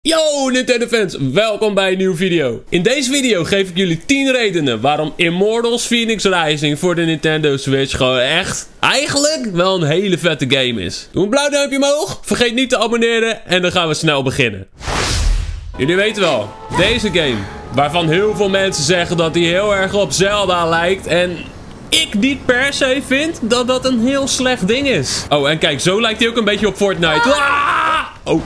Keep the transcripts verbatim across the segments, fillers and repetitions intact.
Yo Nintendo fans, welkom bij een nieuwe video. In deze video geef ik jullie tien redenen waarom Immortals Fenyx Rising voor de Nintendo Switch gewoon echt, eigenlijk wel een hele vette game is. Doe een blauw duimpje omhoog, vergeet niet te abonneren en dan gaan we snel beginnen. Jullie weten wel, deze game, waarvan heel veel mensen zeggen dat die heel erg op Zelda lijkt en ik niet per se vind dat dat een heel slecht ding is. Oh, en kijk, zo lijkt hij ook een beetje op Fortnite. Ah! Oh.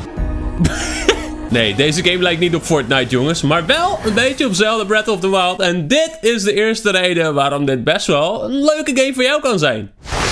Nee, deze game lijkt niet op Fortnite, jongens. Maar wel een beetje op Zelda Breath of the Wild. En dit is de eerste reden waarom dit best wel een leuke game voor jou kan zijn.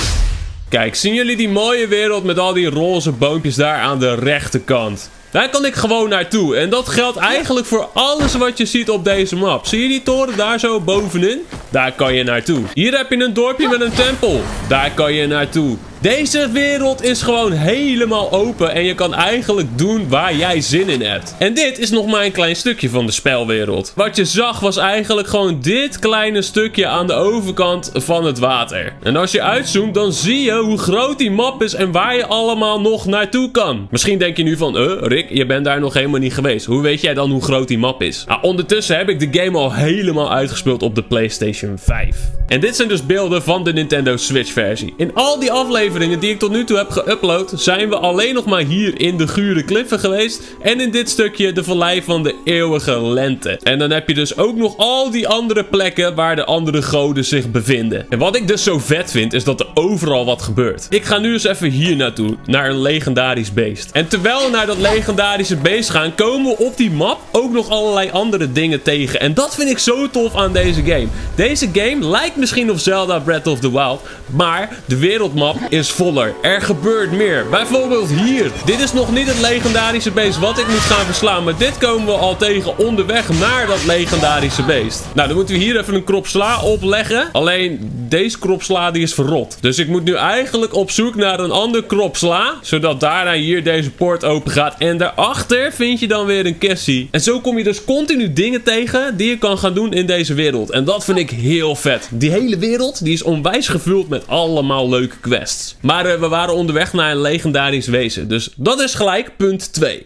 Kijk, zien jullie die mooie wereld met al die roze boompjes daar aan de rechterkant? Daar kan ik gewoon naartoe. En dat geldt eigenlijk voor alles wat je ziet op deze map. Zie je die toren daar zo bovenin? Daar kan je naartoe. Hier heb je een dorpje met een tempel. Daar kan je naartoe. Deze wereld is gewoon helemaal open en je kan eigenlijk doen waar jij zin in hebt. En dit is nog maar een klein stukje van de spelwereld. Wat je zag was eigenlijk gewoon dit kleine stukje aan de overkant van het water. En als je uitzoomt, dan zie je hoe groot die map is en waar je allemaal nog naartoe kan. Misschien denk je nu van, eh, Rick, je bent daar nog helemaal niet geweest. Hoe weet jij dan hoe groot die map is? Nou, ondertussen heb ik de game al helemaal uitgespeeld op de PlayStation vijf. En dit zijn dus beelden van de Nintendo Switch versie. In al die afleveringen die ik tot nu toe heb geüpload, zijn we alleen nog maar hier in de Gure Kliffen geweest. En in dit stukje de Vallei van de Eeuwige Lente. En dan heb je dus ook nog al die andere plekken waar de andere goden zich bevinden. En wat ik dus zo vet vind, is dat er overal wat gebeurt. Ik ga nu eens even hier naartoe, naar een legendarisch beest. En terwijl we naar dat legendarische beest gaan, komen we op die map ook nog allerlei andere dingen tegen. En dat vind ik zo tof aan deze game. Deze game lijkt misschien op Zelda Breath of the Wild, maar de wereldmap is voller. Er gebeurt meer. Bijvoorbeeld hier. Dit is nog niet het legendarische beest wat ik moet gaan verslaan, maar dit komen we al tegen onderweg naar dat legendarische beest. Nou, dan moeten we hier even een krop sla opleggen. Alleen, deze krop sla die is verrot. Dus ik moet nu eigenlijk op zoek naar een ander krop sla, zodat daarna hier deze poort open gaat. En daarachter vind je dan weer een Cassie. En zo kom je dus continu dingen tegen die je kan gaan doen in deze wereld. En dat vind ik heel vet. Die hele wereld die is onwijs gevuld met allemaal leuke quests. Maar uh, we waren onderweg naar een legendarisch wezen. Dus dat is gelijk punt twee.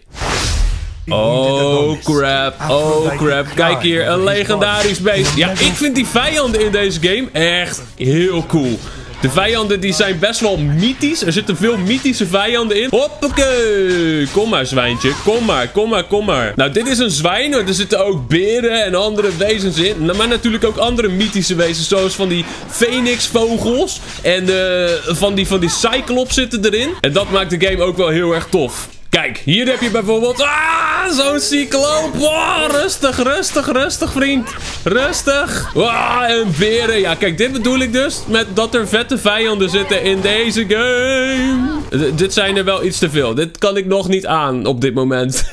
Oh crap, oh crap. Kijk hier, een legendarisch beest. Ja, ik vind die vijanden in deze game echt heel cool. De vijanden die zijn best wel mythisch. Er zitten veel mythische vijanden in. Hoppakee. Kom maar, zwijntje. Kom maar, kom maar, kom maar. Nou, dit is een zwijn. Er zitten ook beren en andere wezens in. Maar natuurlijk ook andere mythische wezens. Zoals van die Phoenixvogels. En uh, van die, van die Cyclops zitten erin. En dat maakt de game ook wel heel erg tof. Kijk, hier heb je bijvoorbeeld... Ah, zo'n cycloop. Wow, rustig, rustig, rustig, vriend. Rustig. Wow, en beren. Ja, kijk, dit bedoel ik dus met dat er vette vijanden zitten in deze game. D- dit zijn er wel iets te veel. Dit kan ik nog niet aan op dit moment.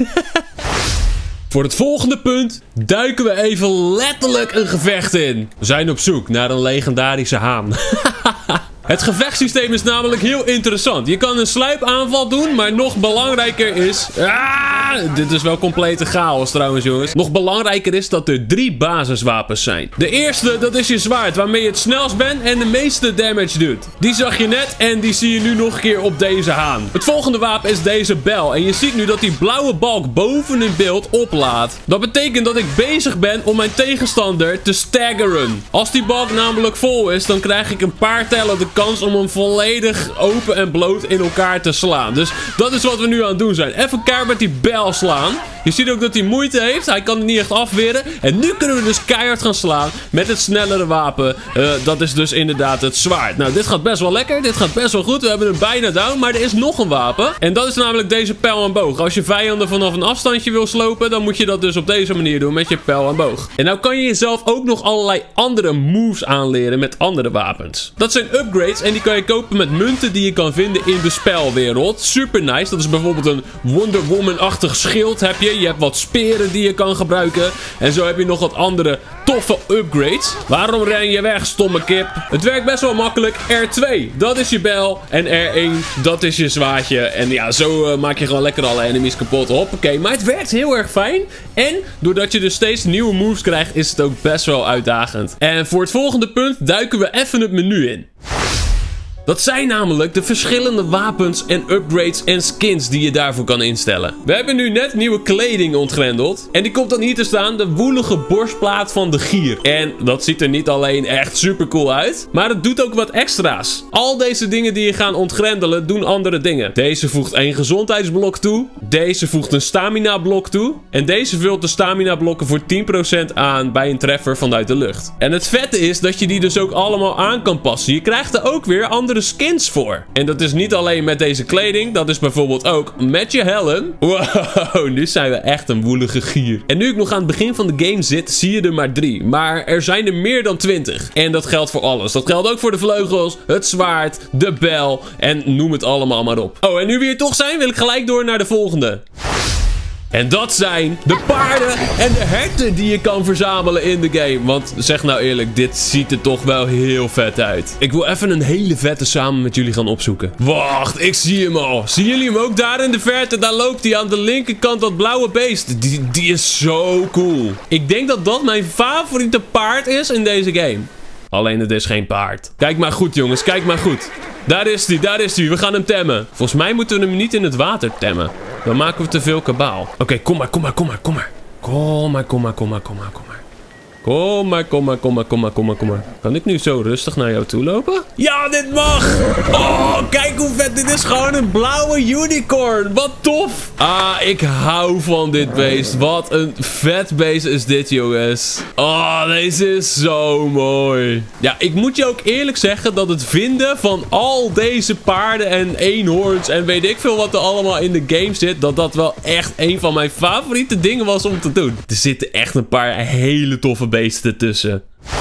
Voor het volgende punt duiken we even letterlijk een gevecht in. We zijn op zoek naar een legendarische haan. Het gevechtssysteem is namelijk heel interessant. Je kan een sluipaanval doen, maar nog belangrijker is... Ah, dit is wel complete chaos trouwens, jongens. Nog belangrijker is dat er drie basiswapens zijn. De eerste, dat is je zwaard, waarmee je het snelst bent en de meeste damage doet. Die zag je net en die zie je nu nog een keer op deze haan. Het volgende wapen is deze bel. En je ziet nu dat die blauwe balk boven in beeld oplaadt. Dat betekent dat ik bezig ben om mijn tegenstander te staggeren. Als die balk namelijk vol is, dan krijg ik een paar tellen de kans om hem volledig open en bloot in elkaar te slaan. Dus dat is wat we nu aan het doen zijn. Even keihard met die bel slaan. Je ziet ook dat hij moeite heeft. Hij kan het niet echt afweren. En nu kunnen we dus keihard gaan slaan met het snellere wapen. Uh, dat is dus inderdaad het zwaard. Nou, dit gaat best wel lekker. Dit gaat best wel goed. We hebben hem bijna down. Maar er is nog een wapen. En dat is namelijk deze pijl en boog. Als je vijanden vanaf een afstandje wil slopen, dan moet je dat dus op deze manier doen met je pijl en boog. En nou kan je jezelf ook nog allerlei andere moves aanleren met andere wapens. Dat zijn upgrades. En die kan je kopen met munten die je kan vinden in de spelwereld. Super nice. Dat is bijvoorbeeld een Wonder Woman-achtig schild heb je. Je hebt wat speren die je kan gebruiken. En zo heb je nog wat andere toffe upgrades. Waarom ren je weg, stomme kip? Het werkt best wel makkelijk. R twee, dat is je bel. En R één, dat is je zwaardje. En ja, zo uh, maak je gewoon lekker alle enemies kapot. Hoppakee. Maar het werkt heel erg fijn. En doordat je dus steeds nieuwe moves krijgt, is het ook best wel uitdagend. En voor het volgende punt duiken we even het menu in. Dat zijn namelijk de verschillende wapens en upgrades en skins die je daarvoor kan instellen. We hebben nu net nieuwe kleding ontgrendeld. En die komt dan hier te staan, de woelige borstplaat van de gier. En dat ziet er niet alleen echt super cool uit, maar het doet ook wat extra's. Al deze dingen die je gaan ontgrendelen doen andere dingen. Deze voegt een gezondheidsblok toe. Deze voegt een stamina blok toe. En deze vult de stamina blokken voor tien procent aan bij een treffer vanuit de lucht. En het vette is dat je die dus ook allemaal aan kan passen. Je krijgt er ook weer andere skins voor. En dat is niet alleen met deze kleding. Dat is bijvoorbeeld ook met je helm. Wow, nu zijn we echt een woelige gier. En nu ik nog aan het begin van de game zit, zie je er maar drie. Maar er zijn er meer dan twintig. En dat geldt voor alles. Dat geldt ook voor de vleugels, het zwaard, de bijl en noem het allemaal maar op. Oh, en nu we hier toch zijn, wil ik gelijk door naar de volgende. En dat zijn de paarden en de herten die je kan verzamelen in de game. Want zeg nou eerlijk, dit ziet er toch wel heel vet uit. Ik wil even een hele vette samen met jullie gaan opzoeken. Wacht, ik zie hem al. Zien jullie hem ook daar in de verte? Daar loopt hij aan de linkerkant, dat blauwe beest. Die, die is zo cool. Ik denk dat dat mijn favoriete paard is in deze game. Alleen het is geen paard. Kijk maar goed jongens, kijk maar goed. Daar is hij, daar is hij. We gaan hem temmen. Volgens mij moeten we hem niet in het water temmen. Dan maken we te veel kabaal. Oké, okay, kom maar, kom maar, kom maar, kom maar. Kom maar, kom maar, kom maar, kom maar, kom maar. Kom maar, kom maar, kom maar, kom maar, kom maar, kom maar. Kan ik nu zo rustig naar jou toe lopen? Ja, dit mag! Oh, kijk hoe vet dit is. Gewoon een blauwe unicorn. Wat tof! Ah, ik hou van dit beest. Wat een vet beest is dit, jongens. Oh, deze is zo mooi. Ja, ik moet je ook eerlijk zeggen dat het vinden van al deze paarden en eenhoorns en weet ik veel wat er allemaal in de game zit, dat dat wel echt een van mijn favoriete dingen was om te doen. Er zitten echt een paar hele toffe beesten tussen.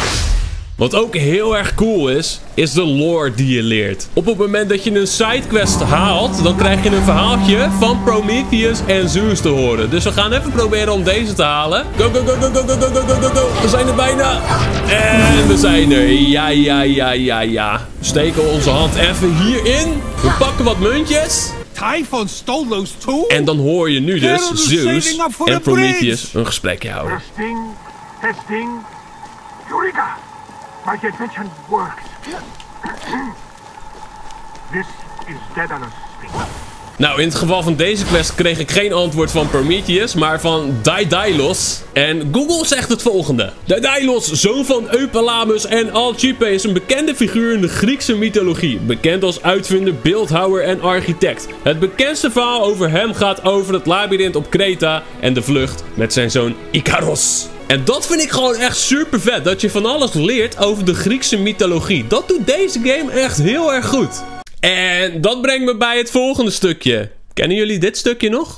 Wat ook heel erg cool is, is de lore die je leert. Op het moment dat je een sidequest haalt, dan krijg je een verhaaltje van Prometheus en Zeus te horen. Dus we gaan even proberen om deze te halen. Go, go, go, go, go, go, go, go, go, go. We zijn er bijna. En we zijn er. Ja, ja, ja, ja, ja. We steken onze hand even hierin. We pakken wat muntjes. Typhon stole those too? En dan hoor je nu dus Zeus en Prometheus een gesprekje houden. Testing, testing. Eureka! My invention works. This is Daedalus speaking. Nou, in het geval van deze quest kreeg ik geen antwoord van Prometheus, maar van Daedalus. En Google zegt het volgende. Daedalus, zoon van Eupalamus en Alcippe, is een bekende figuur in de Griekse mythologie. Bekend als uitvinder, beeldhouwer en architect. Het bekendste verhaal over hem gaat over het labyrint op Kreta en de vlucht met zijn zoon Icaros. En dat vind ik gewoon echt super vet. Dat je van alles leert over de Griekse mythologie. Dat doet deze game echt heel erg goed. En dat brengt me bij het volgende stukje. Kennen jullie dit stukje nog?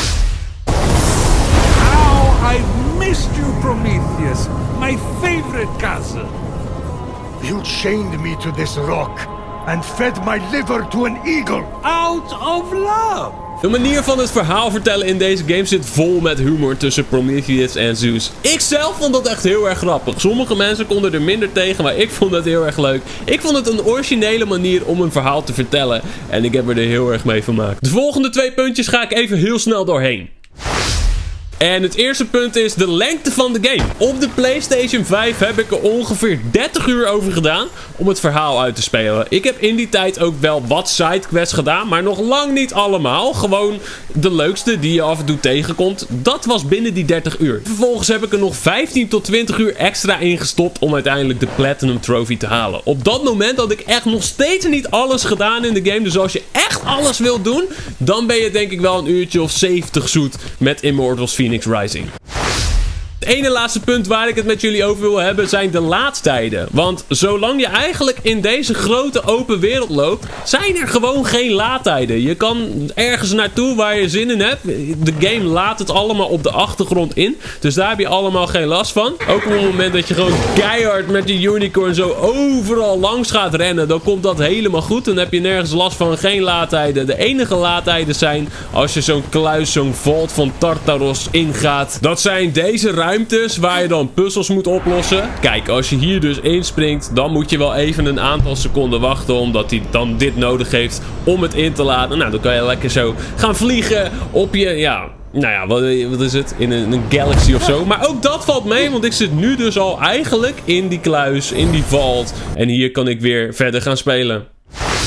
How I've missed you, Prometheus. My favorite cousin. You chained me to this rock and fed my liver to an eagle. Out of love. De manier van het verhaal vertellen in deze game zit vol met humor tussen Prometheus en Zeus. Ik zelf vond dat echt heel erg grappig. Sommige mensen konden er minder tegen, maar ik vond het heel erg leuk. Ik vond het een originele manier om een verhaal te vertellen. En ik heb er heel erg mee vermaakt. De volgende twee puntjes ga ik even heel snel doorheen. En het eerste punt is de lengte van de game. Op de PlayStation vijf heb ik er ongeveer dertig uur over gedaan om het verhaal uit te spelen. Ik heb in die tijd ook wel wat sidequests gedaan, maar nog lang niet allemaal. Gewoon de leukste die je af en toe tegenkomt. Dat was binnen die dertig uur. Vervolgens heb ik er nog vijftien tot twintig uur extra ingestopt om uiteindelijk de Platinum Trophy te halen. Op dat moment had ik echt nog steeds niet alles gedaan in de game. Dus als je echt alles wilt doen, dan ben je denk ik wel een uurtje of zeventig zoet met Immortals Fenyx Rising. Het ene laatste punt waar ik het met jullie over wil hebben zijn de laadtijden. Want zolang je eigenlijk in deze grote open wereld loopt, zijn er gewoon geen laadtijden. Je kan ergens naartoe waar je zin in hebt. De game laat het allemaal op de achtergrond in. Dus daar heb je allemaal geen last van. Ook op het moment dat je gewoon keihard met die unicorn zo overal langs gaat rennen, dan komt dat helemaal goed. Dan heb je nergens last van, geen laadtijden. De enige laadtijden zijn als je zo'n kluis, zo'n vault van Tartaros ingaat. Dat zijn deze ruimtes waar je dan puzzels moet oplossen. Kijk, als je hier dus inspringt, dan moet je wel even een aantal seconden wachten, omdat hij dan dit nodig heeft om het in te laden. Nou, dan kan je lekker zo gaan vliegen op je, ja, nou ja, wat, wat is het? In een, een galaxy of zo. Maar ook dat valt mee, want ik zit nu dus al eigenlijk in die kluis, in die vault. En hier kan ik weer verder gaan spelen.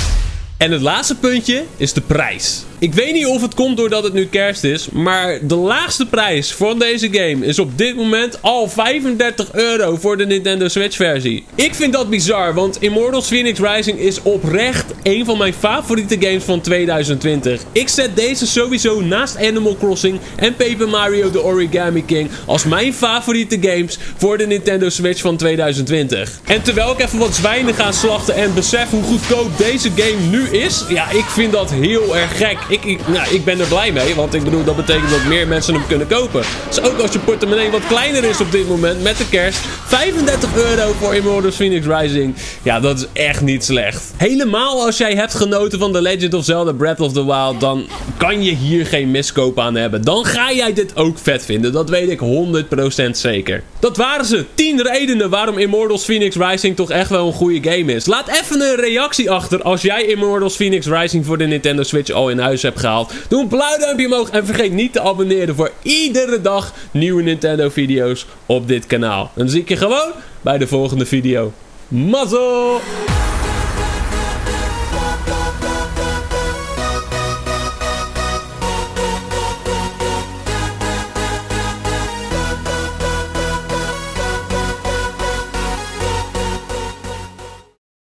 En het laatste puntje is de prijs. Ik weet niet of het komt doordat het nu kerst is, maar de laagste prijs van deze game is op dit moment al vijfendertig euro voor de Nintendo Switch versie. Ik vind dat bizar, want Immortals Phoenix Rising is oprecht een van mijn favoriete games van tweeduizend twintig. Ik zet deze sowieso naast Animal Crossing en Paper Mario The Origami King als mijn favoriete games voor de Nintendo Switch van tweeduizend twintig. En terwijl ik even wat zwijnen ga slachten en besef hoe goedkoop deze game nu is, ja, ik vind dat heel erg gek. Ik, ik, nou, ik ben er blij mee, want ik bedoel, dat betekent dat meer mensen hem kunnen kopen. Dus ook als je portemonnee wat kleiner is op dit moment met de kerst, vijfendertig euro voor Immortals Phoenix Rising. Ja, dat is echt niet slecht. Helemaal als jij hebt genoten van The Legend of Zelda Breath of the Wild, dan kan je hier geen miskoop aan hebben. Dan ga jij dit ook vet vinden. Dat weet ik honderd procent zeker. Dat waren ze. tien redenen waarom Immortals Phoenix Rising toch echt wel een goede game is. Laat even een reactie achter als jij Immortals Phoenix Rising voor de Nintendo Switch al in huis hebt gehaald. Doe een blauw duimpje omhoog en vergeet niet te abonneren voor iedere dag nieuwe Nintendo video's op dit kanaal. En dan zie ik je gewoon bij de volgende video. Mazzel!